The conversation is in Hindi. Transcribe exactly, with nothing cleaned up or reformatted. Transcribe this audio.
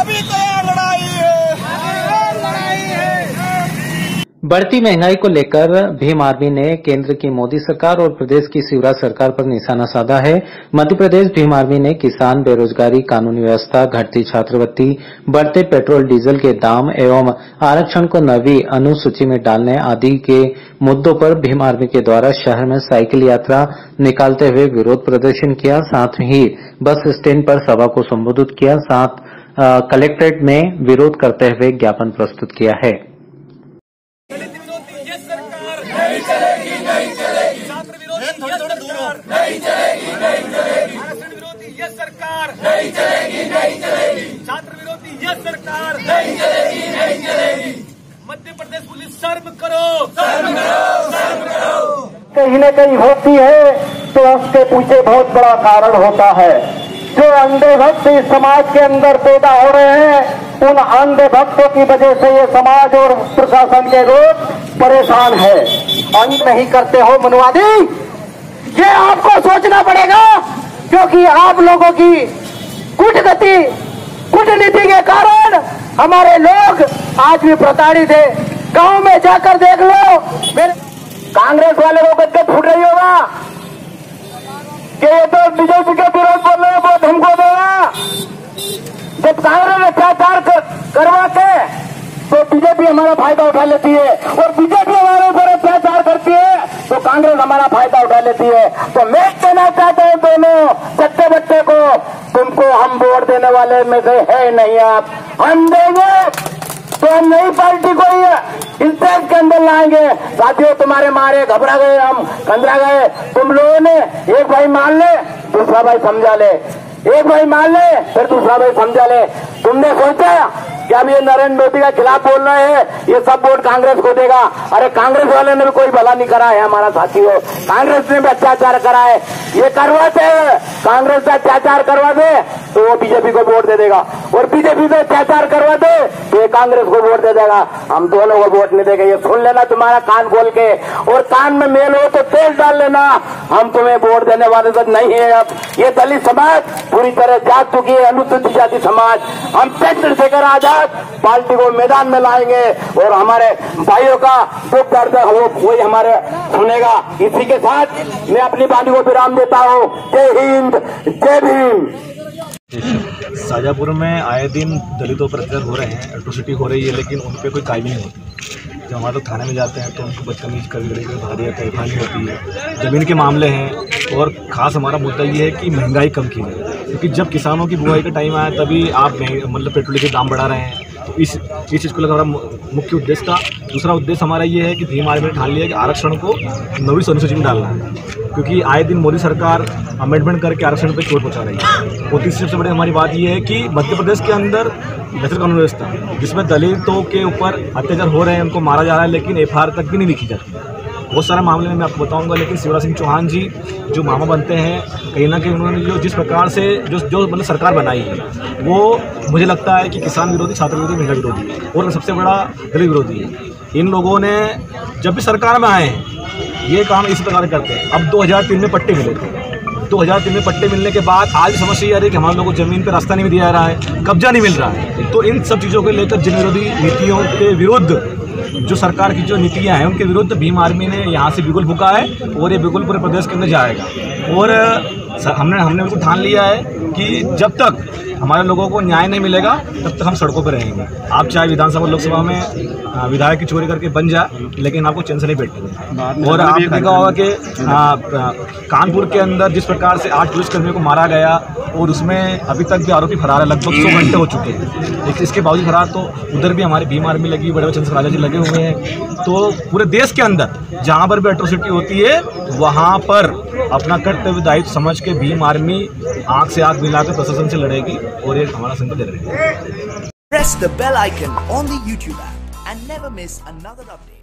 बीजेपी तैयार लड़ाई है, लड़ाई है। बढ़ती महंगाई को लेकर भीम आर्मी ने केंद्र की मोदी सरकार और प्रदेश की शिवराज सरकार पर निशाना साधा है। मध्य प्रदेश भीम आर्मी ने किसान, बेरोजगारी, कानूनी व्यवस्था, घटती छात्रवृत्ति, बढ़ते पेट्रोल डीजल के दाम एवं आरक्षण को नवी अनुसूची में डालने आदि के मुद्दों पर भीम आर्मी के द्वारा शहर में साइकिल यात्रा निकालते हुए विरोध प्रदर्शन किया। साथ ही बस स्टैंड पर सभा को संबोधित किया। साथ कलेक्ट्रेट में विरोध करते हुए ज्ञापन प्रस्तुत किया है। नहीं चलेगी, नहीं चलेगी, छात्र विरोधी ये सरकार नहीं चलेगी, नहीं चलेगी, आरक्षण विरोधी ये सरकार नहीं चलेगी, नहीं चलेगी, छात्र विरोधी ये सरकार नहीं चलेगी, नहीं चलेगी। मध्य प्रदेश पुलिस शर्म करो, शर्म करो, शर्म करो। कहीं न कहीं होती है तो उसके पीछे बहुत बड़ा कारण होता है। जो अंधे भक्त इस समाज के अंदर पैदा हो रहे हैं, उन अंधे भक्तों की वजह से ये समाज और प्रशासन के लोग परेशान है। अंत नहीं करते हो मनुवादी, ये आपको सोचना पड़ेगा, क्योंकि आप लोगों की कूटगति कूटनीति के कारण हमारे लोग आज भी प्रताड़ित है। गांव में जाकर देख लो, मेरे कांग्रेस वाले को गद्दे फूट रही होगा कि ये तो बीजेपी के विरोध बोल रहे हैं, वो हमको देगा। जब कांग्रेस अत्याचार कर, करवा के तो बीजेपी हमारा फायदा उठा लेती है, और बीजेपी हमारे ऊपर अत्याचार करती है तो कांग्रेस हमारा फायदा उठा लेती है। तो मैं कहना चाहता हूं दोनों चट्टे बट्टे को, तुमको हम वोट देने वाले में से है नहीं। आप हम देंगे तो हम नई पार्टी को ही इंटरेस्ट के अंदर लाएंगे। साथियों, तुम्हारे मारे घबरा गए, हम कंदरा गए। तुम लोगों ने एक भाई मान ले, दूसरा भाई समझा ले, एक भाई मान ले, फिर दूसरा भाई समझा ले। तुमने सोचा कि अब ये नरेंद्र मोदी के खिलाफ बोल रहे हैं, ये सब वोट कांग्रेस को देगा। अरे कांग्रेस वाले ने भी कोई भला नहीं करा है हमारा साथियों, कांग्रेस ने भी अत्याचार करा है। ये करवाते कांग्रेस से अत्याचार करवा दे तो वो बीजेपी को वोट दे देगा, और बीजेपी से अत्याचार करवा दे तो ये कांग्रेस को वोट दे देगा। हम दोनों को वोट नहीं देंगे। ये सुन लेना तुम्हारा कान खोल के, और कान में मेल हो तो तेल डाल लेना। हम तुम्हें वोट देने वाले तो नहीं है। अब ये दलित समाज पूरी तरह जाग चुकी है, अनुसूचित जाति समाज। हम चंद्रशेखर आजाद पार्टी को मैदान में लाएंगे, और हमारे भाइयों का दुख दर्द वो वही हमारे सुनेगा। इसी के साथ मैं अपनी वाणी को विराम देता हूँ। जय हिंद, जय भीम। शाजापुर में आए दिन दलितों पर अत्याचार हो रहे हैं, एट्रोसिटी हो रही है, लेकिन उन पर कोई कार्रवाई नहीं होती। जब हमारे लोग थाने में जाते हैं तो उनको बदतमीज कर भारी तैफानी होती है। ज़मीन के मामले हैं, और ख़ास हमारा मुद्दा ये है कि महंगाई कम की जाए, क्योंकि जब किसानों की बुआई का टाइम आया तभी आप मतलब पेट्रोल के दाम बढ़ा रहे हैं। तो इस इस चीज़ को लेकर हमारा मुख्य उद्देश्य था। दूसरा उद्देश्य हमारा ये है कि भीम आर्मी ने ठान लिया कि आरक्षण को नवी अनुसूची में डालना है, क्योंकि आए दिन मोदी सरकार अमेंडमेंट करके आरक्षण पर चोट पहुँचा रही है। और तीसरी सबसे बड़ी हमारी बात ये है कि मध्य प्रदेश के अंदर बेहतर कानून व्यवस्था, जिसमें दलितों के ऊपर अत्याचार हो रहे हैं, उनको मारा जा रहा है, लेकिन एफ आई आर तक भी नहीं लिखी जाती है। बहुत सारे मामले में मैं आपको बताऊंगा, लेकिन शिवराज सिंह चौहान जी जो मामा बनते हैं, कहीं ना कहीं उन्होंने जो जिस प्रकार से जो जो मतलब सरकार बनाई है, वो मुझे लगता है कि किसान विरोधी, छात्र विरोधी, महिला विरोधी है, और सबसे बड़ा दलित विरोधी है। इन लोगों ने जब भी सरकार में आए हैं ये काम इस प्रकार करते हैं। अब दो हज़ार तीन में पट्टे मिले थे, दो हज़ार तीन में पट्टे मिलने के बाद आज समस्या ये आ रही है कि हमारे लोगों को ज़मीन पर रास्ता नहीं दिया जा रहा है, कब्जा नहीं मिल रहा है। तो इन सब चीज़ों को लेकर जन विरोधी नीतियों के विरुद्ध जो सरकार की जो नीतियां हैं उनके विरुद्ध भीम आर्मी ने यहाँ से बिगुल फूंका है, और ये बिगुल पूरे प्रदेश के अंदर जाएगा। और हमने हमने बिल्कुल ठान लिया है कि जब तक हमारे लोगों को न्याय नहीं मिलेगा तब तक हम सड़कों पर रहेंगे। आप चाहे विधानसभा लोकसभा में विधायक की चोरी करके बन जाए, लेकिन आपको चैन से नहीं बैठेंगे। और आप देखा होगा कि कानपुर के अंदर जिस प्रकार से आठ पुलिसकर्मियों को मारा गया, और उसमें अभी तक भी आरोपी फरार है, लगभग सौ घंटे हो चुके हैं, लेकिन इसके बावजूद फरार तो उधर भी हमारी भीम आर्मी लगी, बड़े बड़े चंद्रशेखर राजा जी लगे हुए हैं। तो पूरे देश के अंदर जहाँ पर भी एट्रोसिटी होती है वहाँ पर अपना कर्तव्य दायित्व समझ के भीम आर्मी आँख से आँख मिलाकर प्रशासन से लड़ेगी, और ये हमारा संकल्प ले रही है। Press the bell icon on the YouTube app and never miss another update.